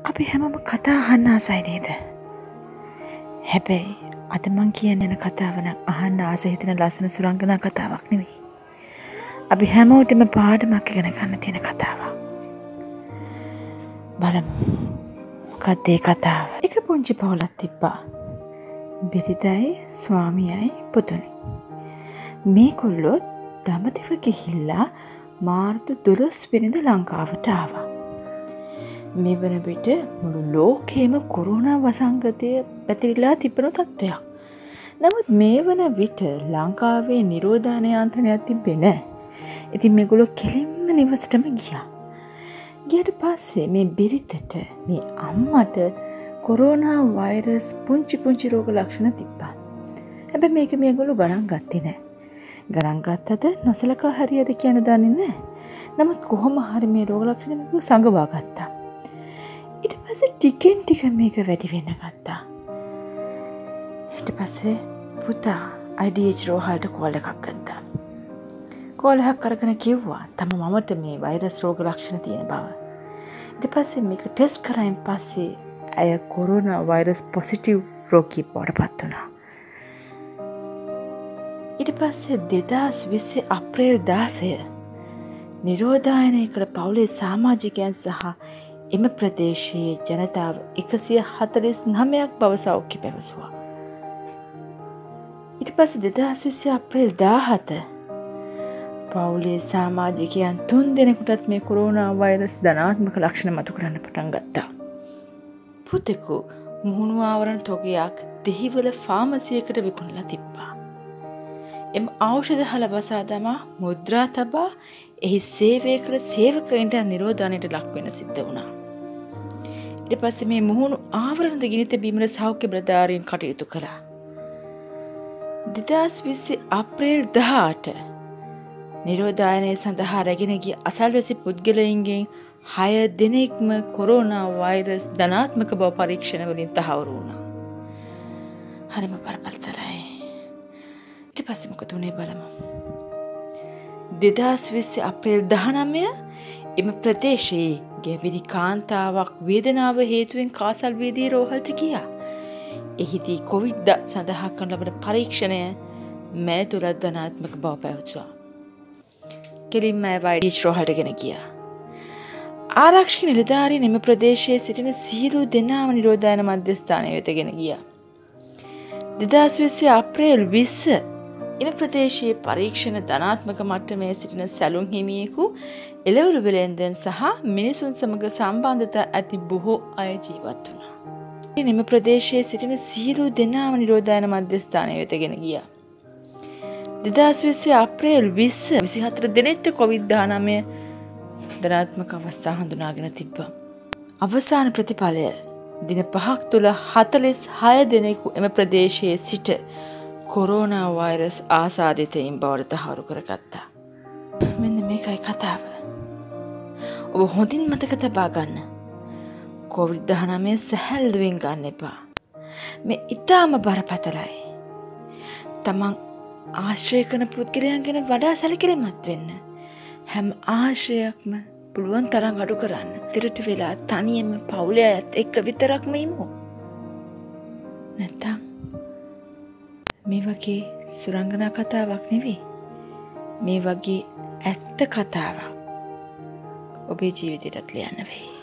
අපි හැමෝම කතා අහන්න ආසයි නේද? හැබැයි අද මං කියන්න යන කතාව නම් අහන්න ආස හිතෙන ලස්සන සුරංගනා කතාවක් නෙවෙයි. අපි හැමෝටම පාඩමක් ඉගෙන ගන්න තියෙන කතාවක්. බලමු. මොකක්ද ඒ කතාව? එක පුංචි පවුලක් තිබ්බා. බිරිඳයි, ස්වාමියයි, පුතුයි. මේගොල්ලෝ දඹදිව ගිහිල්ලා මාර්තු 12 වෙනිදා ලංකාවට ආවා. මේ වන විට මුළු ලෝකෙම කොරෝනා වසංගතය පැතිරිලා තිබෙන තත්ත්වයක්. නමුත් මේ වන විට ලංකාවේ නිරෝධාන යාන්ත්‍රණයක් තිබ්බේ නැහැ. ඉතින් මේගොල්ලෝ කෙලින්ම නිවසටම ගියා. ගියට පස්සේ මේ බිරිතට මේ අම්මට කොරෝනා වෛරස් පුංචි රෝග ලක්ෂණ තිබ්බා. හැබැයි මේක මේගොල්ලෝ ගණන් ගත්තේ නැහැ. ගණන් ගත්තද නොසලකා හරියද කියන දන්නේ නැහැ. නමුත් කොහොම හරි මේ රෝග ලක්ෂණ මේගොල්ලෝ සංගවා ගත්තා. ඊට පස්සේ ටිකෙන් ටික මේක වැඩි වෙන්න ගත්තා. ඊට පස්සේ පුතා IDH රෝහලට කෝල් එකක් ගත්තා. කෝල් එකක් අරගෙන කිව්වා මමට මේ වෛරස් රෝග ලක්ෂණ තියෙන බව. ඊට පස්සේ මේක ටෙස්ට් කරායින් පස්සේ අය කොරෝනා වෛරස් පොසිටිව් රෝගී බවට පත් වුණා. ඊට පස්සේ 2020 අප්‍රේල් 16 නිරෝධායනය කළ පවුලේ සමාජිකයන් සහ එම ප්‍රදේශයේ ජනතාව 149ක් බව සෞඛ්‍ය පැවසුවා. ඊට පස්සේ 2020 අප්‍රේල් 17 පවුලේ සමාජිකයන් 3 දෙනෙකුටත් මේ කොරෝනා වෛරස් ධනාත්මක ලක්ෂණ මතු කරන්න පටන් ගත්තා. පුතෙකු මුහුණු ආවරණ තොගයක් දෙහිවල ෆාමසියකට විකුණලා තිබ්බා. එම ඖෂධ හලබසා දමා මුද්‍රා තබා එහි සේවය කළ සේවකයින්ට නිරෝධානයට ලක් වෙන්න සිද්ධ වුණා. ඊට පස්සේ මේ මුහුණු ආවරණ ගිනි තැබීමේ සෞඛ්‍ය බ්‍රදාරීන් කටයුතු කළා. 2020 අප්‍රේල් 18 නිරෝධායනය සඳහා රැගෙන ගිය අසල්වැසි පුද්ගලයින්ගෙන් 6 දෙනෙක්ම කොරෝනා වෛරස් ධනාත්මක බව පරීක්ෂණ වලින් තහවුරු වුණා. හරිම බරපතලයි. ඊට පස්සේ මොකද උනේ බලමු. 2020 අප්‍රේල් 19 එම ප්‍රදේශයේ ගැවිලි කාන්තාවක් වේදනාව හේතුවෙන් කාසල් වේදී රෝහලට ගියා. එහිදී කොවිඩ් සඳහා කරන ලබන පරීක්ෂණය මෑ තුල ධනාත්මක බව පැවසුවා. කෙලින්ම IDH රෝහලට ගෙන ගියා. ආරක්ෂක නිලධාරීන් එම ප්‍රදේශයේ සිටින සියලු දෙනාම නිරෝධායන මධ්‍යස්ථානය වෙත ගෙන ගියා. 2020 අප්‍රේල් 20 එම ප්‍රදේශයේ පරීක්ෂණ ධනාත්මක මට්ටමේ සිටින සැලුන් හිමියෙකු එළවලු වෙලෙන්දන් සහ මිනිසුන් සමග සම්බන්ධතා ඇති බොහෝ අය ජීවත් වුණා. එම ප්‍රදේශයේ සිටින සියලු දෙනාම නිරෝධායන මධ්‍යස්ථානය වෙත ගෙන ගියා. 2020 අප්‍රේල් 20 24 දිනට COVID-19 ධනාත්මක අවස්ථා හඳුනාගෙන තිබ්බා. අවසාන ප්‍රතිඵලය දින 5ක් තුළ 46 දෙනෙකු එම ප්‍රදේශයේ සිට කොරෝනා වෛරස් ආසාදිතයින් බවට තහවුරු කරගත්තා. මෙන්න මේකයි කතාව. ඔබ හොඳින් මතක තබා ගන්න. COVID-19 සැහැල්ලුවෙන් ගන්න එපා. මේ ඊටාම බරපතලයි. තමන් ආශ්‍රය කරන පුද්ගලයන් ගැන වඩා සැලකිලිමත් වෙන්න. හැම ආශ්‍රයයක්ම පුළුවන් තරම් අඩු කරන්න. තිරට වෙලා තනියම පවුලේ අයත් එක්ක විතරක්ම ඉමු. නැත්තම් මේ වගේ සුරංගනා කතාවක් නෙවෙයි. මේ වගේ ඇත්ත කතාවක් ඔබේ ජීවිතයටත් ලියන්න වෙයි.